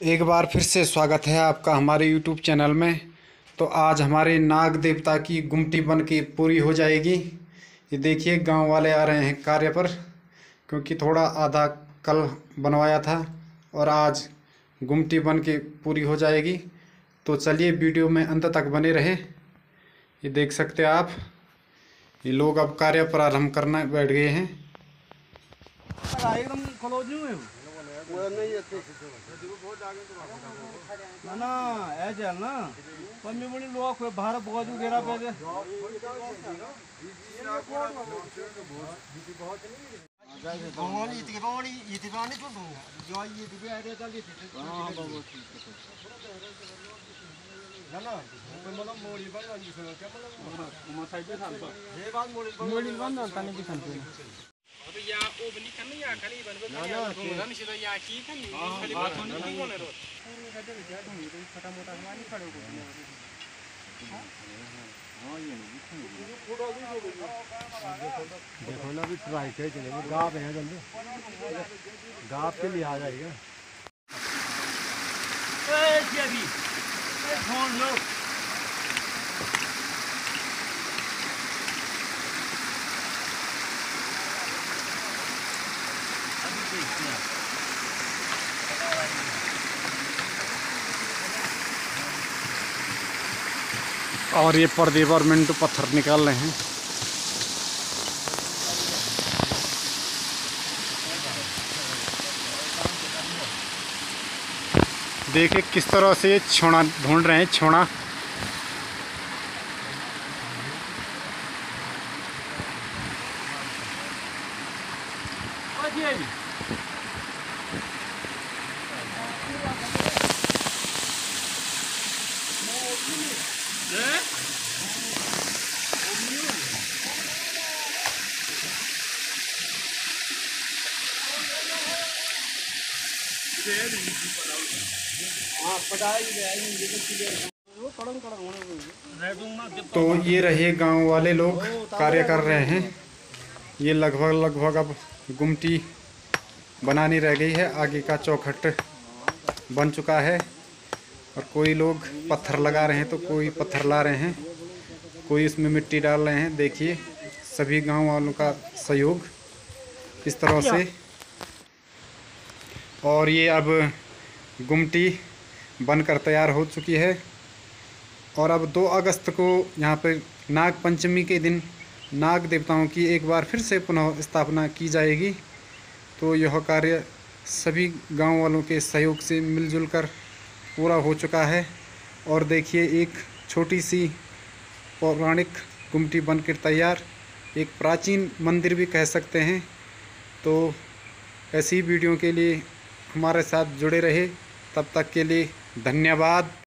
एक बार फिर से स्वागत है आपका हमारे YouTube चैनल में। तो आज हमारे नाग देवता की गुमटी बन के पूरी हो जाएगी। ये देखिए गांव वाले आ रहे हैं कार्य पर, क्योंकि थोड़ा आधा कल बनवाया था और आज गुमटी बन के पूरी हो जाएगी। तो चलिए वीडियो में अंत तक बने रहें। ये देख सकते हैं आप, ये लोग अब कार्य प्रारंभ करना बैठ गए हैं। एकदम क्लोज नहीं है ना ना ऐसे है ना पर मैं बोली लोग कोई बाहर बहुत घेरा पे दे बंगाली इतनी तो दो जो ये भी आ रहे चल हां बहुत ठीक है ना कोई मतलब मोड़ी बन रही है क्या मतलब उमा साइड पे था ये बात मोड़ी बन डालता नहीं दिखन पे अब या ओ बनी करनी या खाली बन ना नहीं सीधा या की खाली खाली बात नहीं कोने रो पूरी गदे में जाता हूं तो छोटा मोटा हमारी खड़े को हां ये नहीं फोटो भी देखो ना भी ट्राई कर चले गाप है जल्दी गाप के लिए आ जाएगा ए जी फोन लो और ये प्रदीप और मिंटू पत्थर निकाल रहे हैं। देखिए किस तरह से छोड़ा ढूंढ रहे हैं, छोड़ा। तो ये रहे गांव वाले लोग कार्य कर रहे हैं। ये लगभग अब गुमटी बनानी रह गई है, आगे का चौखट बन चुका है। और कोई लोग पत्थर लगा रहे हैं तो कोई पत्थर ला रहे हैं, कोई इसमें मिट्टी डाल रहे हैं। देखिए सभी गांव वालों का सहयोग इस तरह से। और ये अब गुमटी बनकर तैयार हो चुकी है। और अब 2 अगस्त को यहाँ पर नाग पंचमी के दिन नाग देवताओं की एक बार फिर से पुनः स्थापना की जाएगी। तो यह कार्य सभी गांव वालों के सहयोग से मिलजुल कर पूरा हो चुका है। और देखिए एक छोटी सी पौराणिक गुमटी बनकर तैयार, एक प्राचीन मंदिर भी कह सकते हैं। तो ऐसी वीडियो के लिए हमारे साथ जुड़े रहे। तब तक के लिए धन्यवाद।